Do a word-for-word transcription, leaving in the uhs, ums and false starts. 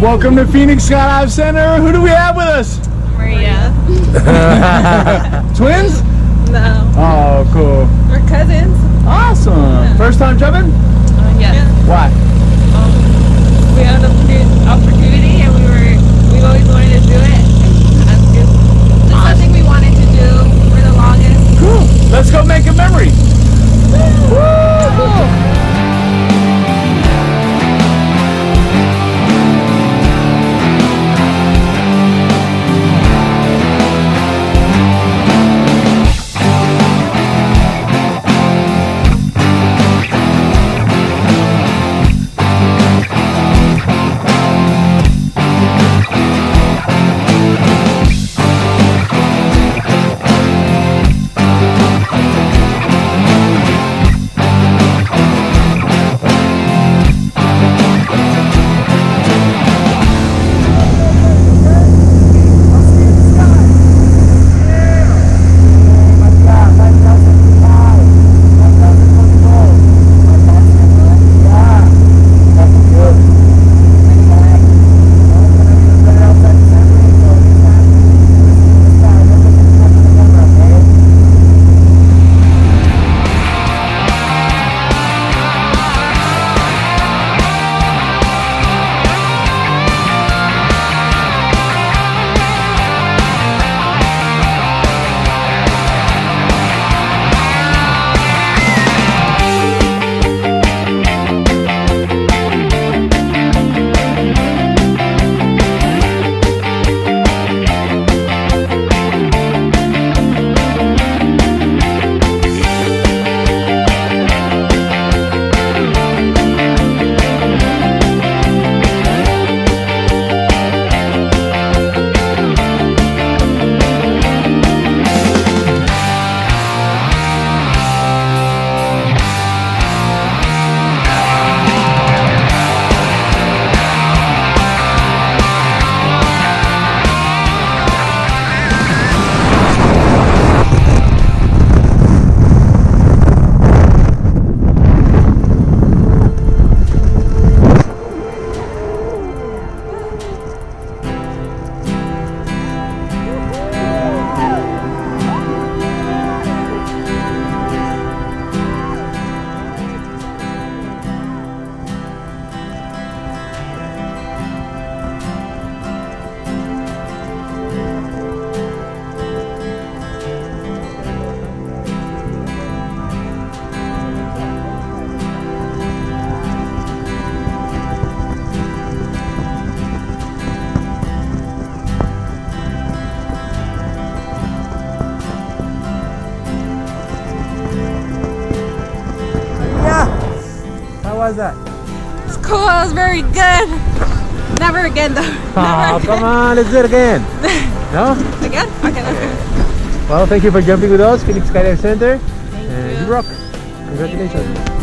Welcome to Phoenix Skydive Center. Who do we have with us? Maria. Twins? No. Oh, cool. We're cousins. Awesome. Yeah. First time jumping? Uh, yes. Yeah. Why? Um, we had an opportunity and we were, we've always wanted to do it. That's just, just something we wanted to do for the longest. Cool. Let's go make a memory. Woo! How was that? It's cool. It was very good. Never again though. Oh, Never come on, let's do it again. No? Again? Okay, let's go. Well, thank you for jumping with us, Phoenix Skydive Center. Thank And you. you rock. Congratulations.